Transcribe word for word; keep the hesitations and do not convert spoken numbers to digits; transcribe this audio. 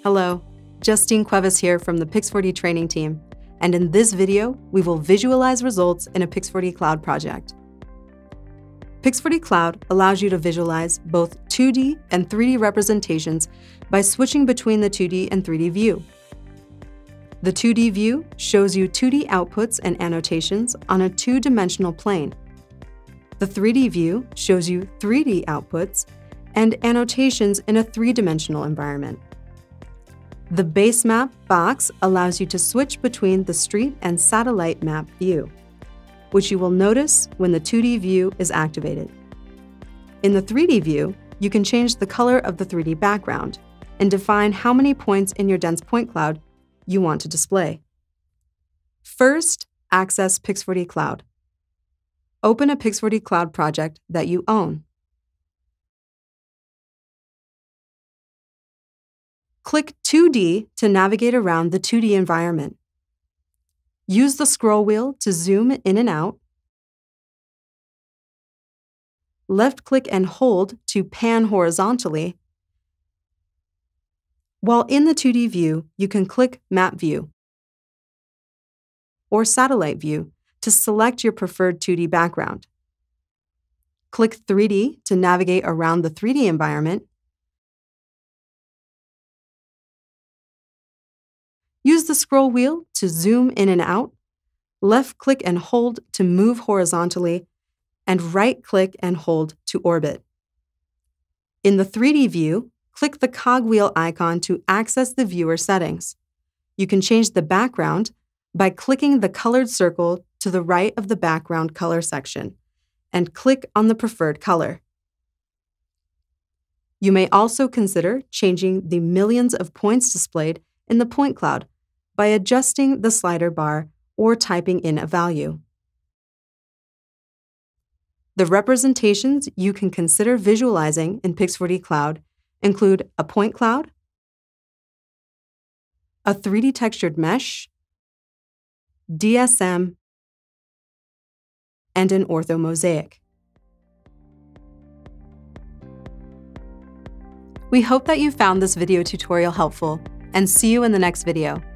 Hello, Justine Cuevas here from the Pix four D training team, and in this video, we will visualize results in a Pix four D Cloud project. Pix four D Cloud allows you to visualize both two D and three D representations by switching between the two D and three D view. The two D view shows you two D outputs and annotations on a two-dimensional plane. The three D view shows you three D outputs and annotations in a three-dimensional environment. The base map box allows you to switch between the street and satellite map view, which you will notice when the two D view is activated. In the three D view, you can change the color of the three D background and define how many points in your dense point cloud you want to display. First, access Pix four D Cloud. Open a Pix four D Cloud project that you own. Click two D to navigate around the two D environment. Use the scroll wheel to zoom in and out. Left-click and hold to pan horizontally. While in the two D view, you can click Map View or Satellite View to select your preferred two D background. Click three D to navigate around the three D environment. Use the scroll wheel to zoom in and out, left-click and hold to move horizontally, and right-click and hold to orbit. In the three D view, click the cogwheel icon to access the viewer settings. You can change the background by clicking the colored circle to the right of the background color section, and click on the preferred color. You may also consider changing the millions of points displayed in the point cloud by adjusting the slider bar or typing in a value. The representations you can consider visualizing in Pix four D Cloud include a point cloud, a three D textured mesh, D S M, and an orthomosaic. We hope that you found this video tutorial helpful, and see you in the next video.